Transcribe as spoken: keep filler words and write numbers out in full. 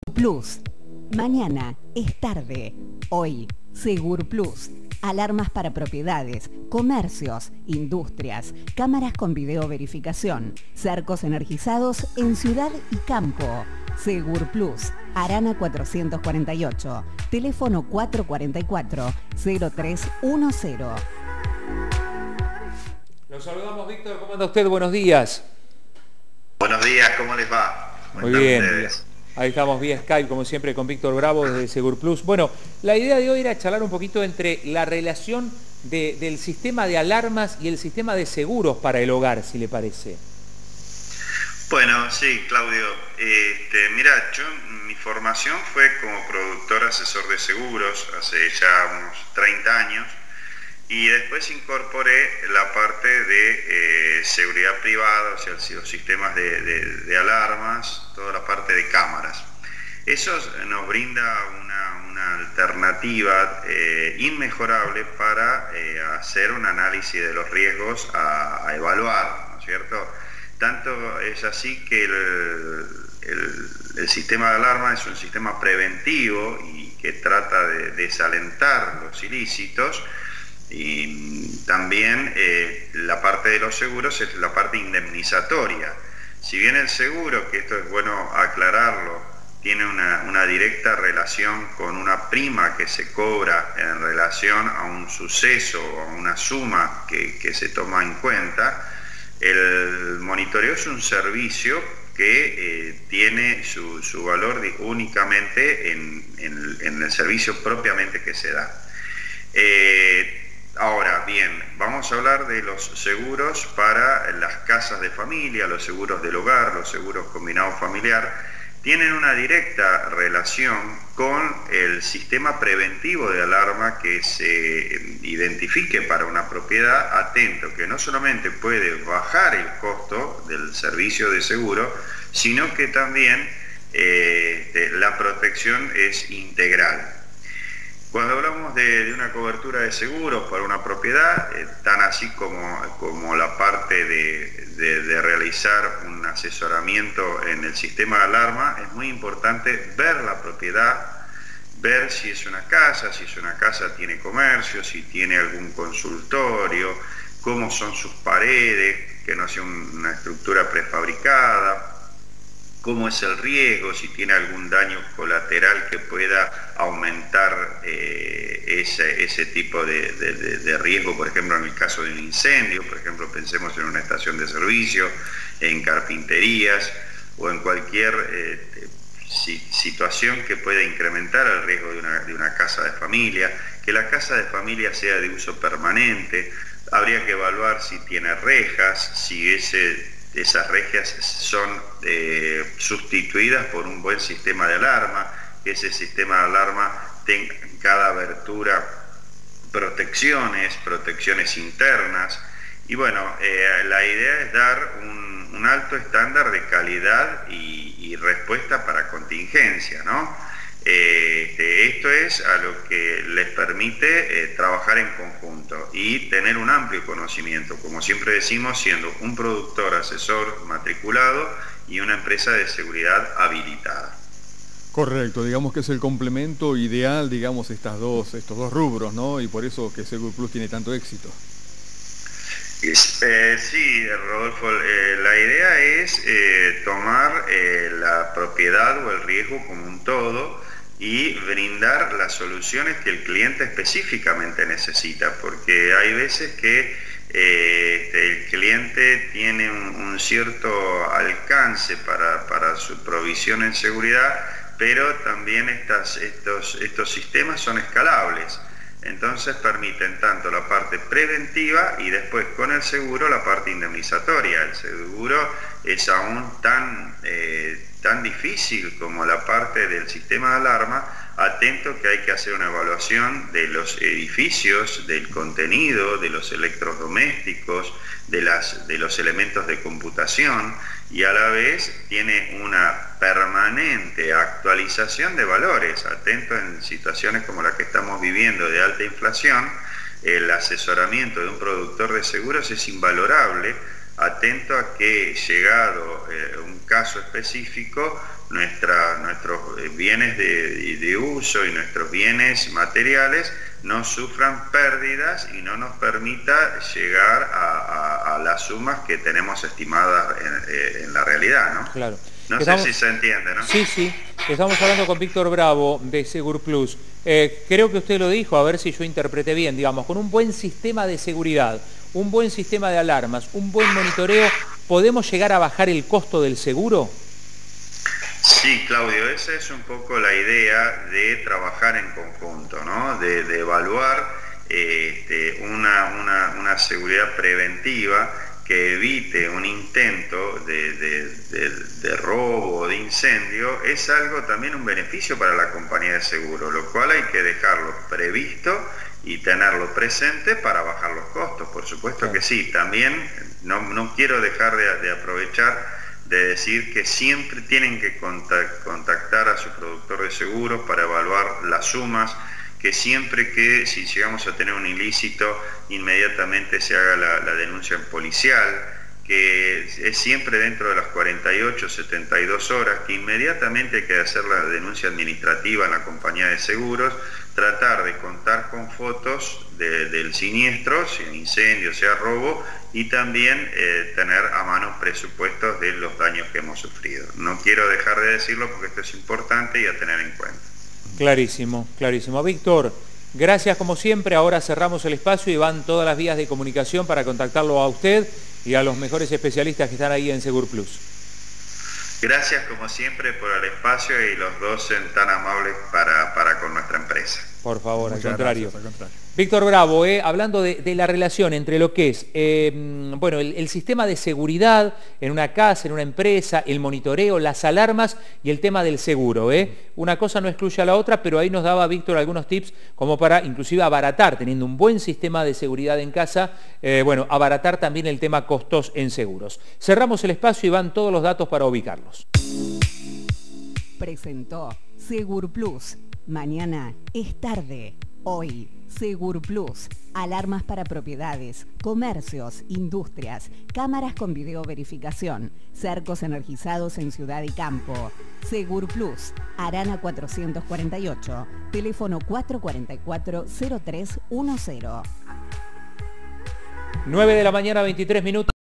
Plus. Mañana es tarde. Hoy, Segur Plus. Alarmas para propiedades, comercios, industrias, cámaras con video verificación, cercos energizados en ciudad y campo. Segur Plus. Arana cuatrocientos cuarenta y ocho. Teléfono cuatrocientos cuarenta y cuatro, cero tres uno cero. Los saludamos, Víctor. ¿Cómo anda usted? Buenos días. Buenos días, ¿cómo les va? Muy bien. Ahí estamos vía Skype, como siempre, con Víctor Bravo desde Segur Plus. Bueno, la idea de hoy era charlar un poquito entre la relación de, del sistema de alarmas y el sistema de seguros para el hogar, si le parece. Bueno, sí, Claudio. Este, mira, yo mi formación fue como productor asesor de seguros hace ya unos treinta años. Y después incorporé la parte de eh, seguridad privada, o sea, los sistemas de, de, de alarmas, toda la parte de cámaras. Eso nos brinda una, una alternativa eh, inmejorable para eh, hacer un análisis de los riesgos a, a evaluar, ¿no es cierto? Tanto es así que el, el, el sistema de alarma es un sistema preventivo y que trata de desalentar los ilícitos. Y también eh, la parte de los seguros es la parte indemnizatoria. Si bien el seguro, que esto es bueno aclararlo, tiene una, una directa relación con una prima que se cobra en relación a un suceso o a una suma que, que se toma en cuenta, el monitoreo es un servicio que eh, tiene su, su valor de, únicamente en, en, en el servicio propiamente que se da. Eh, Ahora bien, vamos a hablar de los seguros para las casas de familia, los seguros del hogar, los seguros combinados familiar. Tienen una directa relación con el sistema preventivo de alarma que se identifique para una propiedad, atento, que no solamente puede bajar el costo del servicio de seguro, sino que también eh, la protección es integral. Cuando hablamos de, de una cobertura de seguros para una propiedad, eh, tan así como, como la parte de, de, de realizar un asesoramiento en el sistema de alarma, es muy importante ver la propiedad, ver si es una casa, si es una casa tiene comercio, si tiene algún consultorio, cómo son sus paredes, que no sea una estructura prefabricada, cómo es el riesgo, si tiene algún daño colateral que pueda aumentar eh, ese, ese tipo de, de, de riesgo, por ejemplo en el caso de un incendio, por ejemplo pensemos en una estación de servicio, en carpinterías o en cualquier eh, si, situación que pueda incrementar el riesgo de una, de una casa de familia, que la casa de familia sea de uso permanente, habría que evaluar si tiene rejas, si ese esas rejas son eh, sustituidas por un buen sistema de alarma, que ese sistema de alarma tenga en cada abertura protecciones, protecciones internas, y bueno, eh, la idea es dar un, un alto estándar de calidad y, y respuesta para contingencia, ¿no? Eh, esto es a lo que les permite eh, trabajar en conjunto y tener un amplio conocimiento, como siempre decimos, siendo un productor asesor matriculado y una empresa de seguridad habilitada. Correcto, digamos que es el complemento ideal, digamos, estas dos, estos dos rubros, ¿no? Y por eso que Segur Plus tiene tanto éxito. Eh, sí, Rodolfo, eh, la idea es eh, tomar eh, la propiedad o el riesgo como un todo y brindar las soluciones que el cliente específicamente necesita, porque hay veces que eh, el cliente tiene un, un cierto alcance para, para su provisión en seguridad, pero también estas, estos, estos sistemas son escalables. Entonces permiten tanto la parte preventiva y después con el seguro la parte indemnizatoria. El seguro es aún tan, eh, tan difícil como la parte del sistema de alarma, atento que hay que hacer una evaluación de los edificios, del contenido, de los electrodomésticos, de, las, de los elementos de computación, y a la vez tiene una permanente actualización de valores. Atento en situaciones como la que estamos viviendo de alta inflación, el asesoramiento de un productor de seguros es invalorable, atento a que llegado eh, un caso específico nuestra, nuestros bienes de, de uso y nuestros bienes materiales no sufran pérdidas y no nos permita llegar a, a, a las sumas que tenemos estimadas en, en la realidad, ¿no? Claro. No Estamos... sé si se entiende, ¿no? Sí, sí. Estamos hablando con Víctor Bravo de Segurplus. Eh, creo que usted lo dijo, a ver si yo interpreté bien, digamos, con un buen sistema de seguridad, un buen sistema de alarmas, un buen monitoreo, ¿podemos llegar a bajar el costo del seguro? Sí, Claudio, esa es un poco la idea de trabajar en conjunto, ¿no? De, de evaluar eh, este, una, una, una seguridad preventiva que evite un intento de, de, de, de robo o de incendio, es algo también un beneficio para la compañía de seguro, lo cual hay que dejarlo previsto y tenerlo presente para bajar los costos. Por supuesto que sí, también no, no quiero dejar de, de aprovechar de decir que siempre tienen que contactar a su productor de seguros para evaluar las sumas, que siempre que si llegamos a tener un ilícito inmediatamente se haga la, la denuncia policial, que es siempre dentro de las cuarenta y ocho, setenta y dos horas, que inmediatamente hay que hacer la denuncia administrativa en la compañía de seguros, tratar de contar con fotos de, del siniestro, sea incendio, sea robo, y también eh, tener a mano presupuestos de los daños que hemos sufrido. No quiero dejar de decirlo porque esto es importante y a tener en cuenta. Clarísimo, clarísimo. Víctor, gracias como siempre. Ahora cerramos el espacio y van todas las vías de comunicación para contactarlo a usted y a los mejores especialistas que están ahí en Segurplus. Gracias como siempre por el espacio y los dos son tan amables para, para con nuestra empresa. Por favor, al contrario. Gracias, al contrario. Víctor Bravo, eh, hablando de, de la relación entre lo que es eh, bueno, el, el sistema de seguridad en una casa, en una empresa, el monitoreo, las alarmas y el tema del seguro. Eh. Una cosa no excluye a la otra, pero ahí nos daba Víctor algunos tips como para inclusive abaratar, teniendo un buen sistema de seguridad en casa, eh, bueno, abaratar también el tema costos en seguros. Cerramos el espacio y van todos los datos para ubicarlos. Presentó Segurplus. Mañana es tarde. Hoy, Segurplus. Alarmas para propiedades, comercios, industrias, cámaras con video verificación, cercos energizados en ciudad y campo. Segurplus. Arana cuatrocientos cuarenta y ocho. Teléfono cuatro cuatro cuatro, cero tres uno cero. nueve de la mañana, veintitrés minutos.